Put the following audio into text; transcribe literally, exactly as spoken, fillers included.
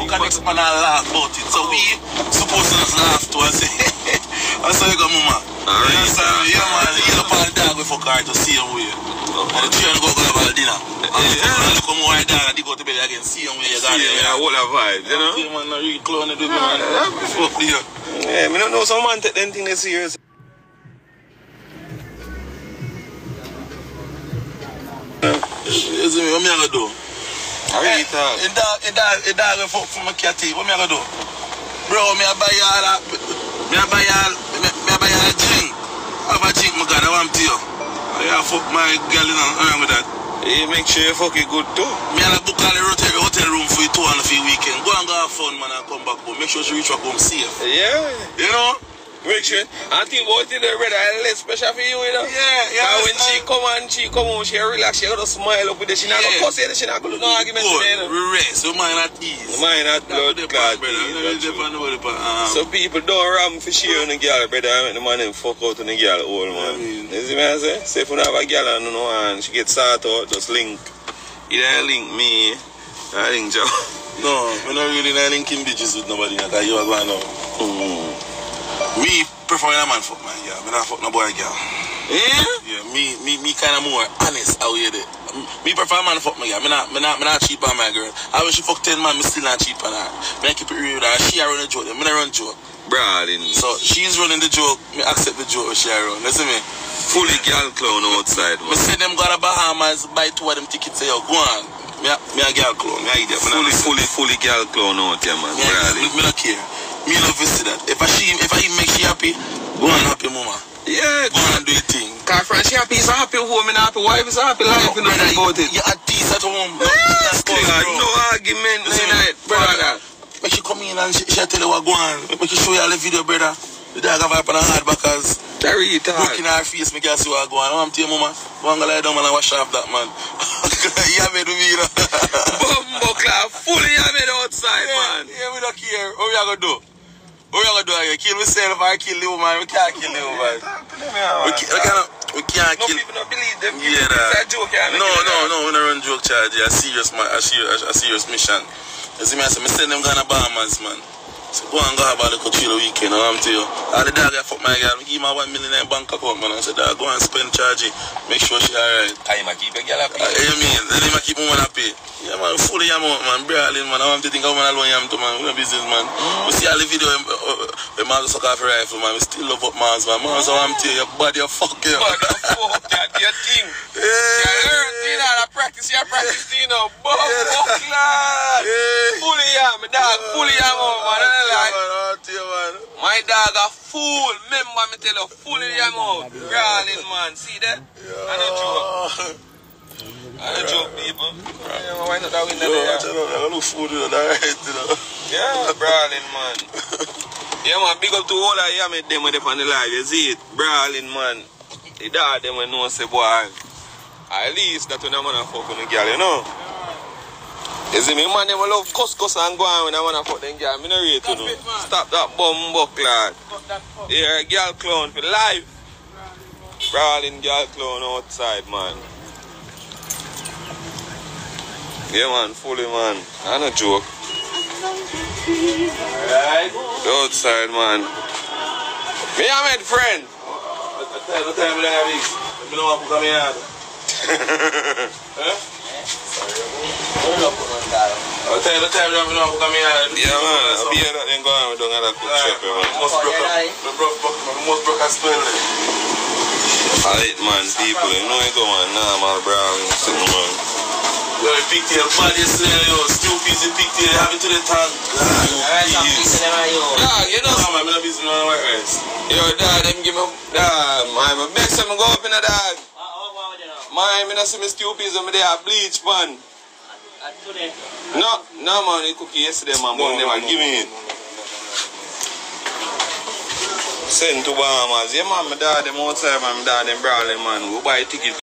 connect and laugh about it. So we supposed to just laugh to and say, I saw you go, mama. Alright. Yeah, man. You know, the dog with for car to see him with you. And the train go go have dinner. And you come over the dog and they go to bed again, see him where you got there. Yeah, all the vibes, you know? Yeah, man, not really clone it with me, man. Fuck you. Yeah, I don't know some man take them things serious. You see me, what me I gonna do? Alright, talk. It dog, it dog, it dog will fuck for my catty. What me I gonna do? Bro, me I buy y'all a, me I buy y'all, me, me I buy y'all a drink. I have a drink, my God, I want to you. I fuck my girl, you know, around with that. Hey, make sure you fuck it good too. Me and I book all the hotel, hotel room for you two and for your weekend. Go and go have fun, man, and come back home. Make sure she reach back home safe. Yeah. You know? Make sure. I think about it, the red eye less special for you, you know? Yeah, yeah. And when she come and she come home, she relax, she got to smile up with it. She not Yeah. going to cuss it, she not going to no argument today, you know? Rest, your mind at ease. Mine at blood clot. So people don't ram for share on the girl, brother. I make the man and fuck out on the girl, old man. You see what I say? Say if you have a girl and you know, and she gets started out, just link. Either link me, or link Joe. No, we're not really not linking bitches with nobody because you are going now. Mm. Me prefer a man fuck my girl. Me not fuck no boy girl. Yeah? Yeah, me me me kind of more honest out here. There. Me prefer a man fuck my girl. Me not me not me not cheap on my girl. I wish she fuck ten man, me still not cheap on her. Me keep it real with her. She a run a joke. Me not run joke. Brawling. So she's running the joke. Me accept the joke she a run. Listen me. Fully girl clown outside, man. Me say them go to Bahamas, buy two of them tickets. Say yo, go on. Me a, me a girl clown. Me a idiot. Me Fully fully fully girl clown out here, man. Me, me, me not care. Me love to see that. If I she if I make she happy, go on happy mama. Yeah, Go on do your thing. cause friend, she happy, is a happy home and a happy wife, is a happy life, you know about it. You're at peace at home. No, Yes, that's good, God, bro. no argument, no night, brother. Make you come in and she, she tell you what go on. Make you show you all the video, brother. The dog have up on her hard because Very hard. looking at her face, make you see what go on. I'm telling you, mama, go and lie down and wash off that man. You have made me, you know. Bumbo clap, fully have it outside, man. Yeah, we don't care. What we are going to do? What we are going to do? Here? Kill myself or kill the woman? We can't kill the woman. We can't, we can't, we can't No kill. people don't believe them. Yeah, It's a that. joke, yeah. No, no, no, we don't run joke charge. A serious, man, a serious, a serious mission. You see me, I say, I send them gonna Bahamas, man. So go and go have a little chill weekend, you know what I'm telling you. All the dog I fuck my girl, I give my one million in bank account, man. I said, dog, go and spend charge it. Make sure she alright. I might keep a girl happy. Uh, you mean, let him keep woman happy. Yeah, man, fully yam out, man. Brawling, man. I want to think of man alone yam to, man. We're business, man. Mm. We see all the video when man suck off a rifle, man. We still love up Mars, man. Mars, I want to tell you, your body, you fuck you. Body, you fuck, you your thing. Yeah. You learn, you know, I practice, you practice, you know. Bum, fuck, lad. Fully yam, dog. Fully yam out, man. Like, my dog a fool. Remember me tell you, fully yam out. Brawling, man. See that? I don't joke. I don't joke, people. Yeah, why not that win that? Yo, I tell you, I look food, you know, that right, you know. Yeah, brawling, man. Yeah, man, big up to all of you, met them with them on the live. You see it? Brawling, man. The dog, them when no say, boy, at least that when I'm gonna fuck with the girl, you know? You see me, man, them love cuss cuss and go on when I'm gonna fuck them girl. Me no rate, you know. Stop that bum buck, lad. Yeah, girl clown for life. Brawling girl clown outside, man. Yeah, man, fully, man. I no joke. Alright. Outside, man. Me and my friend. What time, what time do I have this? I don't want to come here. Huh? What time, what time do I want to come here? Yeah, man. I'll be here that then go on with another cook shop, man. Most broke up. Most broke up spell. Alright, man, people. You know you go on normal, bro. Sitting, man. Yo, the pigtail bad yesterday, yo. Stupid, the pigtail, have it to the tongue. Dog, you know. No, man, I'm not busy on white rice. Yo, dog, them give me. Dog, man, my best time I go up in a dog. Man, I don't see me stupid, I'm there, bleach, man. No, no, man, you cook yesterday, man, but never give me it. Send to Bahamas. Yeah, man, my dad, them outside, man, my dad, them brawling, man. We buy ticket.